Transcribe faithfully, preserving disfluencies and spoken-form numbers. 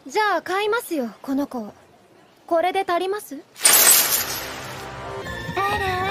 じゃあ買いますよこの子を。これで足ります？ あら